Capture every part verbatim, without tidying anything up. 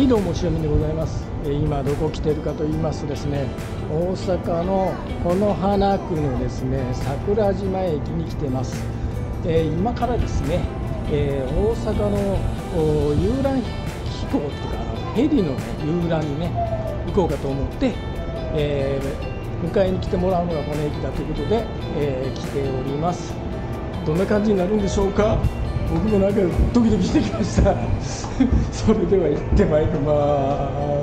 どうも塩見でございます。えー今どこ来てるかと言いますとですね、大阪の此花区のですね桜島駅に来てます。えー今からですね、えー大阪のお遊覧飛行っていうかあのヘリの、ね、遊覧にね行こうかと思って、えー迎えに来てもらうのがこの駅だということで、えー来ております。どんな感じになるんでしょうか。僕もなんかドキドキしてきましたそれでは行ってまいります。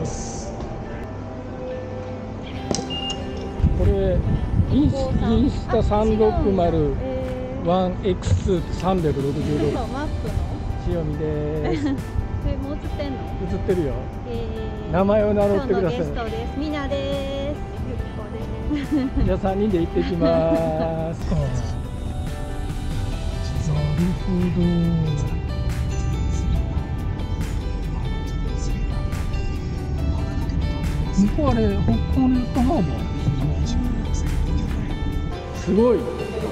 これインスインスタさんろくまる ワンエックスさんろくろくろくマップの塩見ですそれもう映ってんの？ 映ってるよ。 えー、 名前を名乗ってください。 今日のゲストです。みなです。ゆきこです。 じゃあさんにんで行ってきますなるほど。向こうあれ、北港ネットハーバーすごい。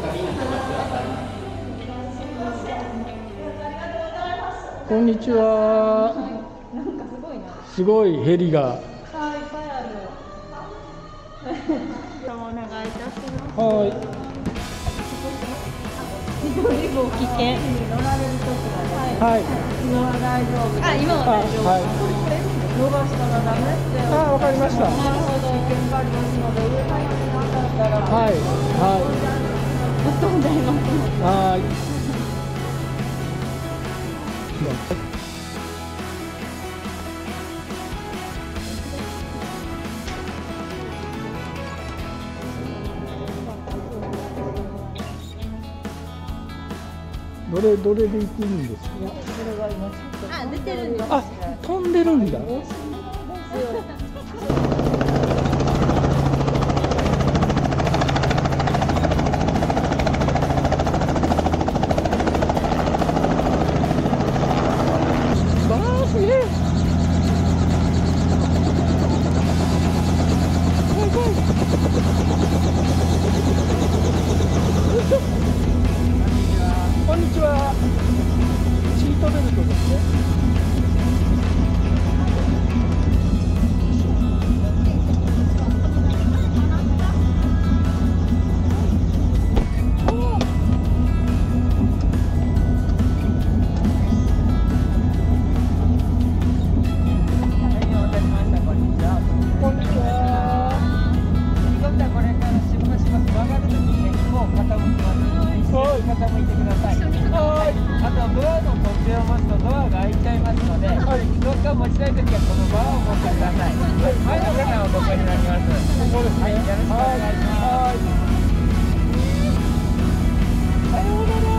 こんにちは。 なんかすごいな。 すごいヘリが。 はい、いっぱいある。お願いいたします。 はい。 非常にご危険。乗られるときはね。 はい。 今は大丈夫。あ、今は大丈夫。 はい。 これ伸ばしたらダメって。 あ、わかりました。 なるほど。危険がありますので、上からなかったら。 はい。はい。 ありがとうございます。 はい。どれどれで行くんですか。 あ、出てるんです。 あ、飛んでるんだ。こんにちは。シートベルトですね。 持ちたいときはこのバーを持ってください。前の方はここになります。ここですね。はい、よろしくお願いします。さようなら。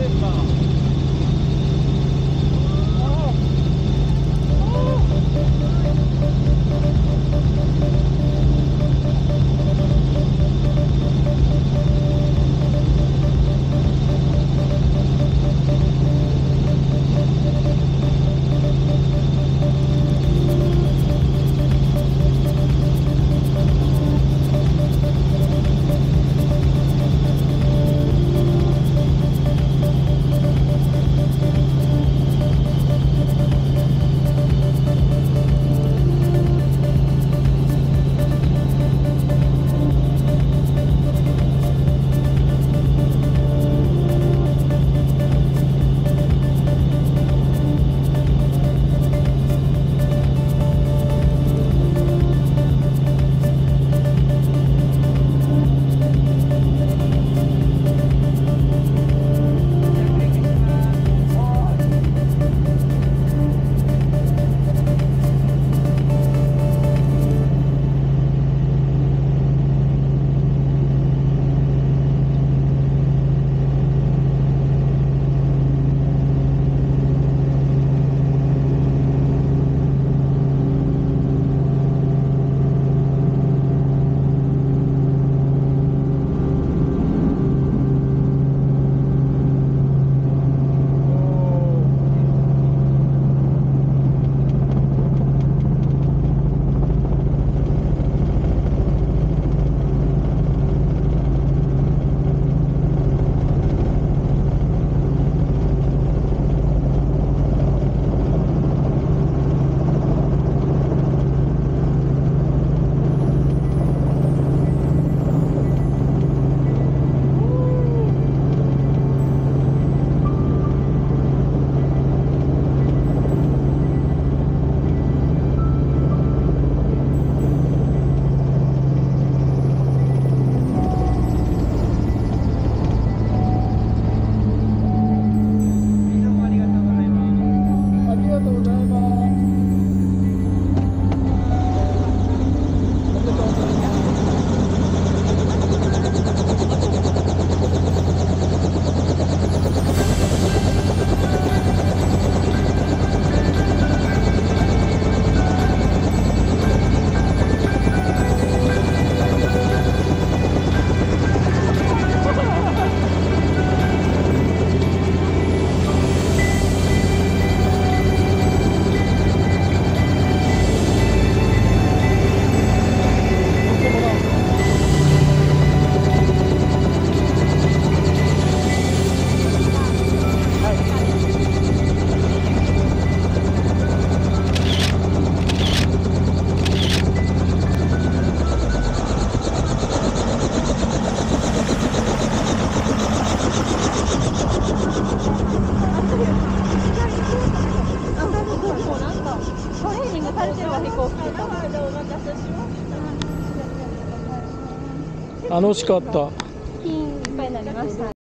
楽しかった。 金いっぱいになりました。